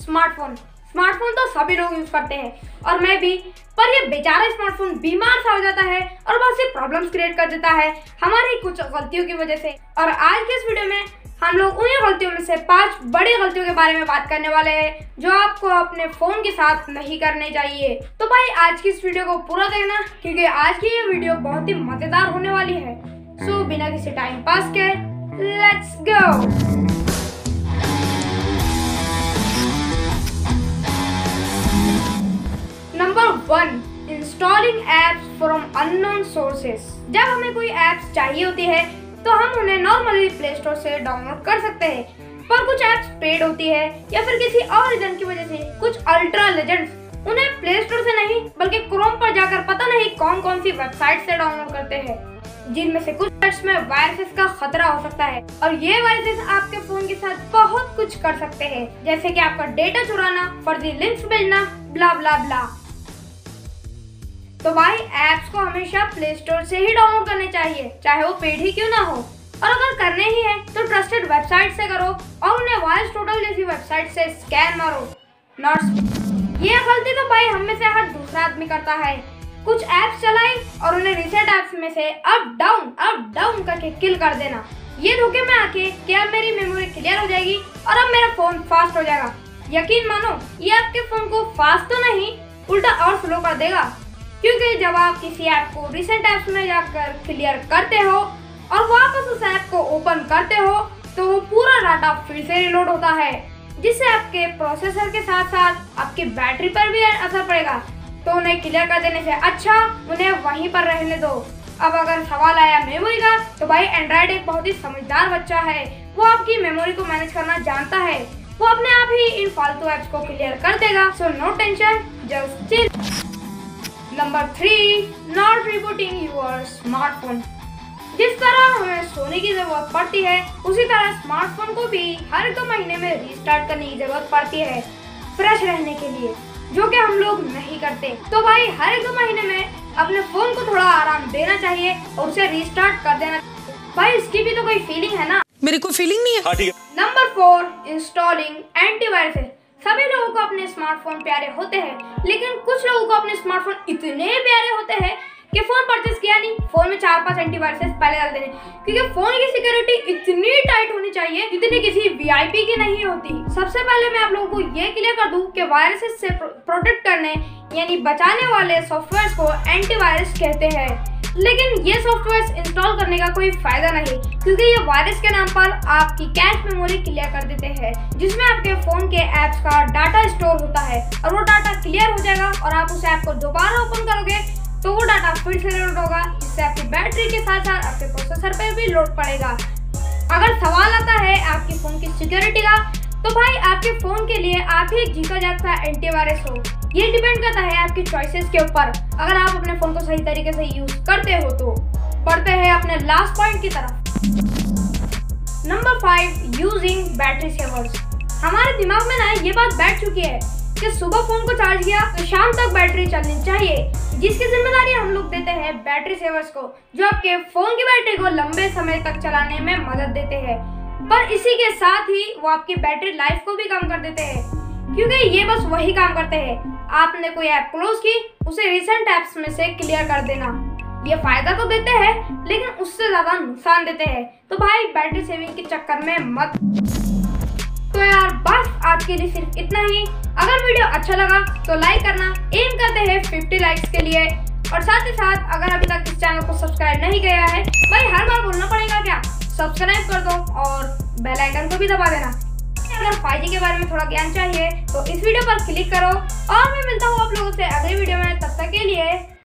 Smartphone तो सभी लोग यूज करते हैं और मैं भी, पर ये बेचारा स्मार्टफोन बीमार सा हो जाता है और बहुत सी प्रॉब्लम्स क्रिएट कर देता है हमारी कुछ गलतियों की वजह से। और आज के इस वीडियो में हम लोग उन्हीं गलतियों में से 5 बड़ी गलतियों के बारे में बात करने वाले हैं जो आपको अपने फोन के साथ नहीं करने चाहिए। तो भाई आज की इस वीडियो को पूरा देखना क्योंकि आज की ये वीडियो बहुत ही मजेदार होने वाली है। सो बिना किसी टाइम पास के let's go. Number 1, installing apps from unknown sources. जब हमें कोई एप्स चाहिए होती है तो हम उन्हें नॉर्मली प्ले स्टोर से डाउनलोड कर सकते हैं, पर कुछ एप्स पेड होती है या फिर किसी और रीजन की वजह से कुछ अल्ट्रा लेजेंड्स उन्हें प्ले स्टोर से नहीं बल्कि क्रोम पर जाकर पता नहीं कौन कौन सी वेबसाइट से डाउनलोड करते हैं, जिनमें से कुछ एप्स में वायरसेस का खतरा हो सकता है और ये वायरसेस आपके फोन के साथ बहुत कुछ कर सकते हैं, जैसे कि आपका डेटा चुराना, फर्जी लिंक्स भेजना, ब्ला ब्ला ब्ला। तो भाई एप्स को हमेशा प्ले स्टोर से ही डाउनलोड करने चाहिए, चाहे वो पेड ही क्यों ना हो, और अगर करने ही है तो ट्रस्टेड वेबसाइट से करो और उन्हें वॉइस टोटल जैसी वेबसाइट से स्कैन मारो। ये गलती तो भाई हम में से हर दूसरा आदमी करता है। कुछ एप्स चलाए और उन्हें रीसेट एप्स में से अप डाउन करके किल कर देना, ये धोखे में आके कि अब मेरी मेमोरी क्लियर हो जाएगी और अब मेरा फोन फास्ट हो जाएगा। यकीन मानो ये आपके फोन को फास्ट तो नहीं उल्टा और स्लो कर देगा, क्योंकि जब आप किसी ऐप को रिसेंट ऐप्स में जाकर क्लियर करते हो और वापस उस ऐप को ओपन करते हो तो वो पूरा डाटा फिर से रिलोड होता है, जिससे आपके प्रोसेसर के साथ साथ आपकी बैटरी पर भी असर पड़ेगा। तो उन्हें क्लियर कर देने से अच्छा उन्हें वहीं पर रहने दो। अब अगर सवाल आया मेमोरी का, तो भाई एंड्रॉइड एक बहुत ही समझदार बच्चा है, वो आपकी मेमोरी को मैनेज करना जानता है, वो अपने आप ही इन फालतू ऐप्स को क्लियर कर देगा। So no tension, just chill. Number 3, not rebooting your smartphone. जिस तरह हमें सोने की जरूरत पड़ती है उसी तरह स्मार्टफोन को भी हर 2 महीने में रीस्टार्ट करने की जरूरत पड़ती है फ्रेश रहने के लिए, जो कि हम लोग नहीं करते। तो भाई हर 2 महीने में अपने फोन को थोड़ा आराम देना चाहिए और उसे रीस्टार्ट कर देना। भाई इसकी भी तो कोई फीलिंग है ना, मेरी कोई फीलिंग नहीं है। Number 4, installing antivirus. सभी लोगों को अपने स्मार्टफोन प्यारे होते हैं, लेकिन कुछ लोगों को अपने स्मार्टफोन इतने प्यारे होते हैं कि फोन परचेस किया नहीं, फोन में 4-5 एंटीवायरस पहले डाल देने, क्योंकि फोन की सिक्योरिटी इतनी टाइट होनी चाहिए जितनी किसी वीआईपी की नहीं होती। सबसे पहले मैं आप लोगों को ये क्लियर कर दूं कि वायरसेस से प्रोटेक्ट करने यानी बचाने वाले सॉफ्टवेयर को एंटीवायरस कहते हैं, लेकिन ये सॉफ्टवेयर इंस्टॉल करने का कोई फायदा नहीं, क्योंकि ये वायरस के नाम पर आपकी कैश मेमोरी क्लियर कर देते हैं, जिसमें आपके फोन के एप्स का डाटा स्टोर होता है और वो डाटा क्लियर हो जाएगा और आप उस ऐप को दोबारा ओपन करोगे तो वो डाटा फिर से लोड होगा, जिससे आपकी बैटरी के साथ साथ आपके प्रोसेसर पे भी लोड पड़ेगा। अगर सवाल आता है आपके फोन की सिक्योरिटी का, तो भाई आपके फोन के लिए आप ही जीता जागता एंटीवायरस हो। ये डिपेंड करता है आपकी चॉइसेस के ऊपर। अगर आप अपने फोन को सही तरीके से यूज करते हो तो। बढ़ते हैं अपने लास्ट पॉइंट की तरफ। Number 5, using battery savers. हमारे दिमाग में ना ये बात बैठ चुकी है कि सुबह फोन को चार्ज किया तो शाम तक बैटरी चलनी चाहिए, जिसकी जिम्मेदारी हम लोग देते हैं बैटरी सेवर्स को, जो आपके फोन की बैटरी को लंबे समय तक चलाने में मदद देते हैं। पर इसी के साथ ही वो आपकी बैटरी लाइफ को भी कम कर देते हैं, क्योंकि ये बस वही काम करते हैं। आपने कोई ऐप क्लोज की, उसे रिसेंट ऐप्स में से क्लियर कर देना। ये फायदा तो देते हैं लेकिन उससे ज्यादा नुकसान देते हैं, तो भाई बैटरी सेविंग के चक्कर में मत। तो यार बस आज के लिए सिर्फ इतना ही। अगर वीडियो अच्छा लगा तो लाइक करना, एम करते हैं 50 लाइक्स के लिए, और साथ ही साथ अगर अभी तक इस चैनल को सब्सक्राइब नहीं किया है, भाई हर बार बोलना पड़ेगा क्या, सब्सक्राइब कर दो और बेल आइकन को भी दबा देना। अगर 5G के बारे में थोड़ा ज्ञान चाहिए तो इस वीडियो पर क्लिक करो और मैं मिलता हूँ आप लोगों से अगले वीडियो में। तब तक के लिए